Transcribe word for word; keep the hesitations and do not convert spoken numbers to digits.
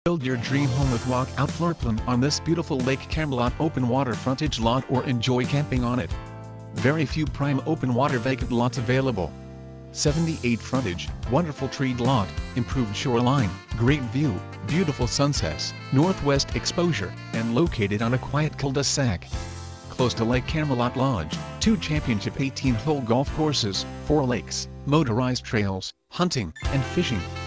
Build your dream home with walk-out floor plan on this beautiful Lake Camelot open water frontage lot or enjoy camping on it. Very few prime open water vacant lots available. seventy-eight frontage, wonderful treed lot, improved shoreline, great view, beautiful sunsets, northwest exposure, and located on a quiet cul-de-sac. Close to Lake Camelot Lodge, two championship eighteen hole golf courses, four lakes, motorized trails, hunting, and fishing.